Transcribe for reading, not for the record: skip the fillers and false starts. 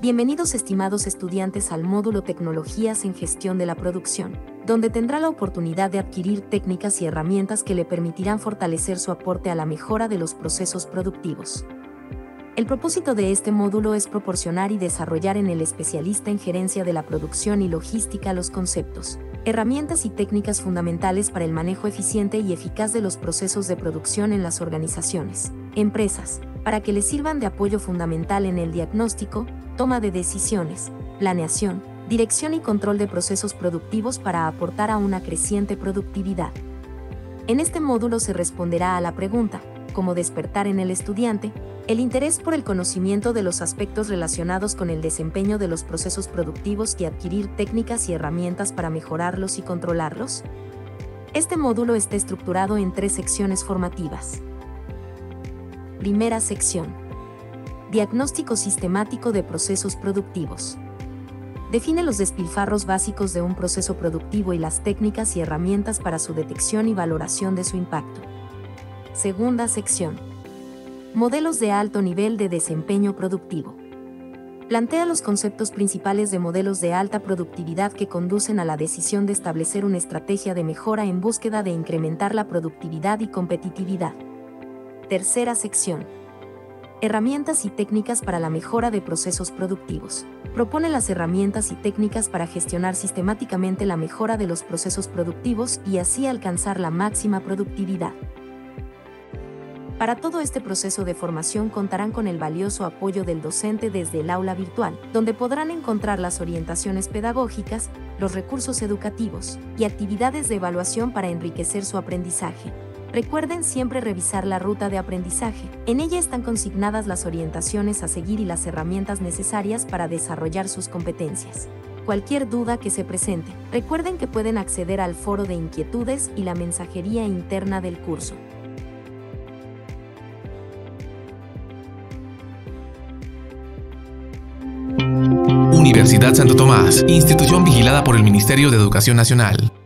Bienvenidos estimados estudiantes al módulo Tecnologías en Gestión de la Producción, donde tendrá la oportunidad de adquirir técnicas y herramientas que le permitirán fortalecer su aporte a la mejora de los procesos productivos. El propósito de este módulo es proporcionar y desarrollar en el especialista en gerencia de la producción y logística los conceptos, herramientas y técnicas fundamentales para el manejo eficiente y eficaz de los procesos de producción en las organizaciones, empresas, para que les sirvan de apoyo fundamental en el diagnóstico, toma de decisiones, planeación, dirección y control de procesos productivos para aportar a una creciente productividad. En este módulo se responderá a la pregunta, ¿cómo despertar en el estudiante el interés por el conocimiento de los aspectos relacionados con el desempeño de los procesos productivos y adquirir técnicas y herramientas para mejorarlos y controlarlos? Este módulo está estructurado en 3 secciones formativas. Primera sección. Diagnóstico sistemático de procesos productivos. Define los despilfarros básicos de un proceso productivo y las técnicas y herramientas para su detección y valoración de su impacto. Segunda sección. Modelos de alto nivel de desempeño productivo. Plantea los conceptos principales de modelos de alta productividad que conducen a la decisión de establecer una estrategia de mejora en búsqueda de incrementar la productividad y competitividad. Tercera sección. Herramientas y técnicas para la mejora de procesos productivos. Propone las herramientas y técnicas para gestionar sistemáticamente la mejora de los procesos productivos y así alcanzar la máxima productividad. Para todo este proceso de formación contarán con el valioso apoyo del docente desde el aula virtual, donde podrán encontrar las orientaciones pedagógicas, los recursos educativos y actividades de evaluación para enriquecer su aprendizaje. Recuerden siempre revisar la ruta de aprendizaje. En ella están consignadas las orientaciones a seguir y las herramientas necesarias para desarrollar sus competencias. Cualquier duda que se presente, recuerden que pueden acceder al foro de inquietudes y la mensajería interna del curso. Universidad Santo Tomás, institución vigilada por el Ministerio de Educación Nacional.